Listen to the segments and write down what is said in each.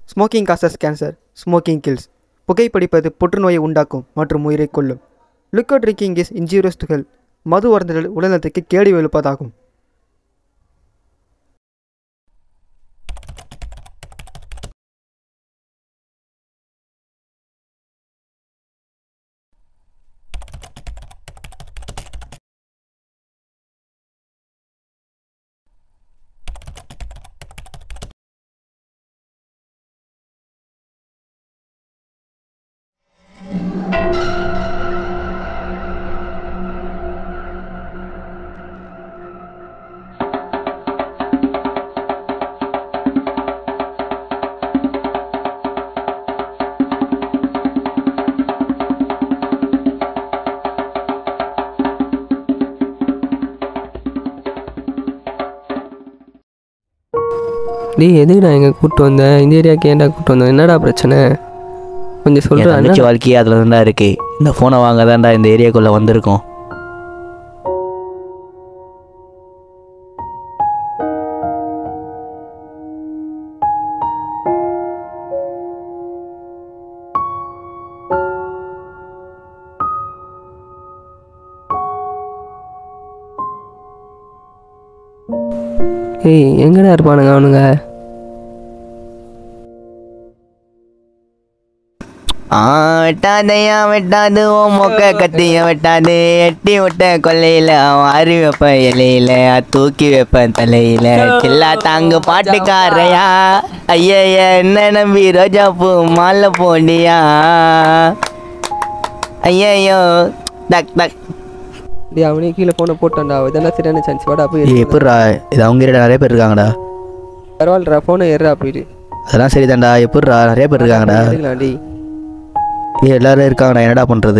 Smoking causes cancer, smoking kills. புகைப்பிடிப்பது புற்றுநோயை உண்டாக்கும் மற்றும் உயிரை கொல்லும். Liquor drinking is injurious to health. மது அருந்துதல் உடல்நலத்துக்கு கேடு விளைவிப்பதாகும். டேய் எதுக்குடா எங்கே கூப்பிட்டு வந்தேன்? இந்த ஏரியாவுக்கு ஏன்டா கூப்பிட்டு வந்தேன்? என்னடா பிரச்சனை கொஞ்சம் சொல்கிறேன். தங்கச்சி வாழ்க்கையே அதில் தான்டா இருக்கு. இந்த ஃபோனை வாங்க தான்டா இந்த ஏரியாக்குள்ளே வந்திருக்கோம். ஏய் எங்கடா இருப்பானுங்க அவனுங்க? வெட்டாதையா வெட்டாது ஓ மொக்க கத்திய வெட்டாது. எட்டி விட்ட கொல்லையில அவன் அறி வைப்பேன் இலையில, தூக்கி வைப்பேன் தலையில. சில்லா தாங்கு பாட்டுக்காரையா, ஐயா என்ன நம்பி ரோஜா பூ மாலை போண்டியா. ஐயோ டக் டக். டேய் அவனே கீழே ஃபோனை போட்டான்டா. இதெல்லாம் சரியான சான்ஸ். வாடா போய். எப்படிரா இது? அவங்க ஏரியா நிறைய பேர் இருக்காங்கடா. பரவாயில்லடா ஃபோனை ஏறா போயிட்டு. அதெல்லாம் சரிதான்டா. எப்படிரா நிறைய பேர் இருக்காங்கடா. டேய் எல்லாரும் இருக்காங்கடா, என்னடா பண்ணுறது?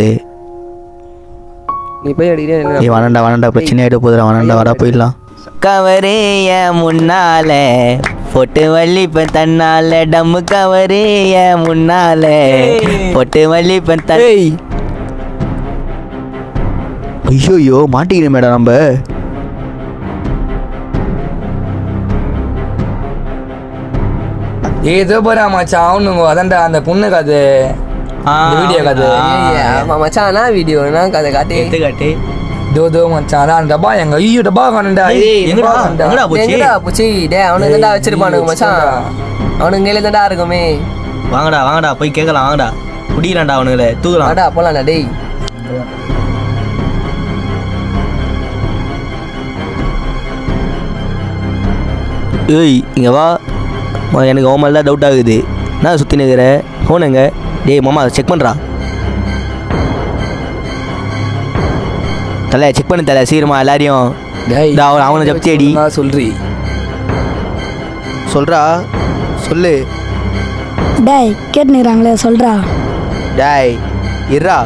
நீ போய் அடிக்கிறேன். வனண்டா பிரச்சனை ஆகிட்டு போதுடா. வனண்டா வரா போயிடலாம். கவரேய முன்னால பொட்டு வள்ளிப்பன் தன்னால, டம்மு கவரேய முன்னால பொட்டு வள்ளிப்பன் தன். ஐயோ மாட்டிக்கிறேன் மேடம் நம்ம. ஏதோ போறா மச்சான் அவனுங்க. அதான்டா அந்த பொண்ணு கதை, வீடியோ கதை. மச்சான் என்ன வீடியோனா கதை காட்டு காட்டு. தோ மச்சான் அதான் டப்பா. எங்க ஐயோ டப்பா காணுண்டா. எங்கடா போச்சு? டேய் அவனுக்கு தான் வச்சிருப்பானுங்க மச்சான். அவனுங்க கையில தான்டா இருக்குமே. வாங்கடா போய் கேட்கலாம். வாங்கடா குடிக்கலாம்டா. அவனுங்களை தூக்கலாம். வாடா போலாம்டா. டேய் ஏய் இங்கே வா. எனக்கு அவன் மேலே தான் டவுட் ஆகுது. நான் சுற்றி நிற்கிற ஃபோனுங்க. டேய் மாமா செக் பண்ணுறா. தலை செக் பண்ணு தலை சீக்கிரமா எல்லாரையும். அவனை ஜப்தி அடி சொல்கிறா. சொல்லு. டேய் கேட்டுனுறாங்களே சொல்கிறா. டேய் இருறா.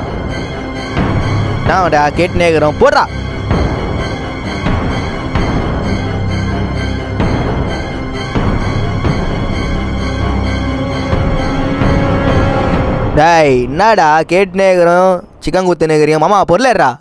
நான் கேட்டுனே இருக்கிறோம். போடுறா. டேய் என்னடா கேட்டுனே இருக்கிறோம், சிக்கன் குத்துனே இருக்கிறீங்க. மாமா பொருளேறா.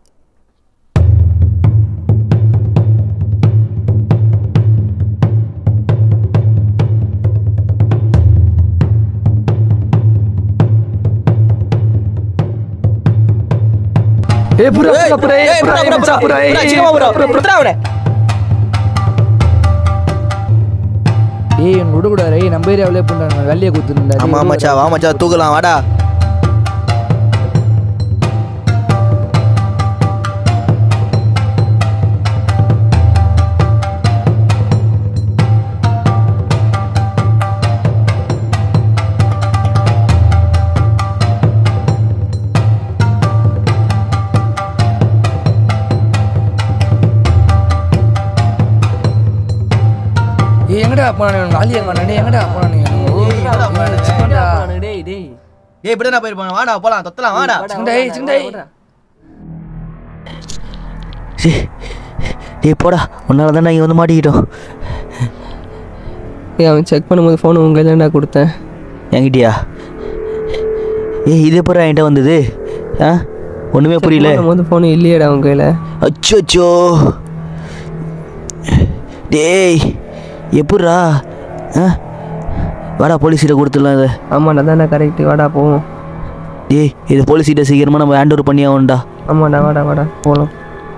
ஏய் விடக்கூடாது. நம்ம ஏரியாவிலே பண்ணுறாங்க வெள்ளையை குத்துருந்தா. ஆமா மச்சா வா மச்சா தூக்கலாம் வாடா. எங்கடா போனானுங்க? ஆலியா காணே. எங்கடா போனானுங்க? ஏய் இப்படிதான் போயிருப்பாங்க. வாடா போலாம் தொத்தலாம் வாடா. ஏய் போடா. உன்னால தான் இங்கே வந்து மாட்டிக்கிட்டோம். ஏய் அவன் செக் பண்ணும்போது ஃபோன் உங்க கையிலடா கொடுத்தேன். என்கிட்டயா? ஏய் இது எப்போ என்கிட்ட வந்தது? ஒன்றுமே புரியல. ஃபோன் இல்லையடா உங்க கையில். அச்சோ டேய் எப்பட்றா? வாடா போலீஸ்கிட்ட கொடுத்துடலாம் இதை. ஆமாண்டா தானே கரெக்டு, வாடா போவோம். டேய் இது போலீஸ்கிட்ட சீக்கிரமாக நம்ம ஹேண்ட் ஓவர் பண்ணி ஆகணும்டா. ஆமாண்டா வாடா வாடா போகலாம்.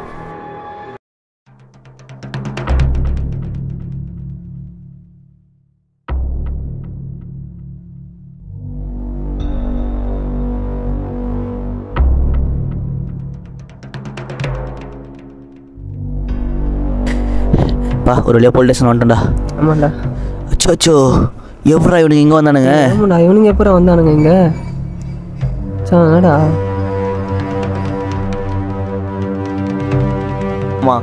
ஒரு வழியாக போலீஸ் ஸ்டேஷன் வந்துட்டோம்டா. ஆமாண்டா. அச்சோ எப்படா இவனுக்கு இங்கே வந்தானுங்க? ஆமாண்டா இவனுங்க எப்போ வந்தானுங்க இங்கே? என்னடா ஆமாம்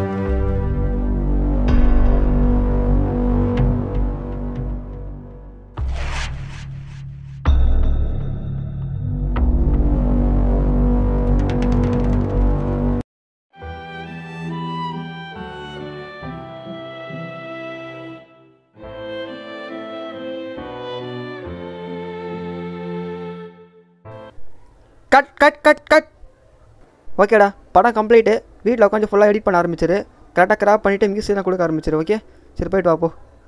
கட் கட் கட் கட். ஓகேடா படம் கம்ப்ளீட்டு. வீட்டில் உட்காந்து ஃபுல்லாக எடிட் பண்ண ஆரம்பிச்சிரு. கரெக்டாக கிராப் பண்ணிவிட்டு மியூசிக்லாம் கொடுக்க ஆரம்பிச்சிரு. ஓகே சரி போய்ட்டு வாப்போ.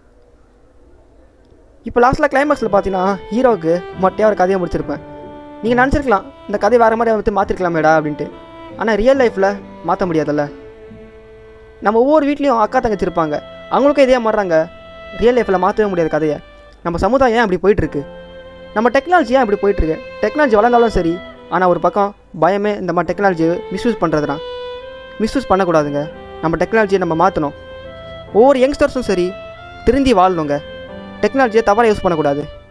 இப்போ லாஸ்ட்டில் கிளைமேக்ஸில் பார்த்தீங்கன்னா ஹீரோவுக்கு மொட்டையாக ஒரு கதையை முடிச்சிருப்பேன். நீங்கள் நினச்சிருக்கலாம் இந்த கதை வேறு மாதிரி வந்து மாற்றிருக்கலாமேடா அப்படின்ட்டு. ஆனால் ரியல் லைஃப்பில் மாற்ற முடியாதுல்ல. நம்ம ஒவ்வொரு வீட்லேயும் அக்கா தங்கச்சி இருப்பாங்க, அவங்களுக்கும் இதே மாறுறாங்க. ரியல் லைஃப்பில் மாற்றவே முடியாத கதையை. நம்ம சமுதாயம் ஏன் அப்படி போயிட்டுருக்கு, நம்ம டெக்னாலஜி ஏன் அப்படி போயிட்டுருக்கு. டெக்னாலஜி வளர்ந்தாலும் சரி, ஆனால் ஒரு பக்கம் பயமே இந்த மாதிரி டெக்னாலஜியை மிஸ்யூஸ் பண்ணுறதுனா. மிஸ்யூஸ் பண்ணக்கூடாதுங்க. நம்ம டெக்னாலஜியை நம்ம மாற்றணும். ஒவ்வொரு யங்ஸ்டர்ஸும் சரி திருந்தி வாழணுங்க. டெக்னாலஜியை தவறாக யூஸ் பண்ணக்கூடாது.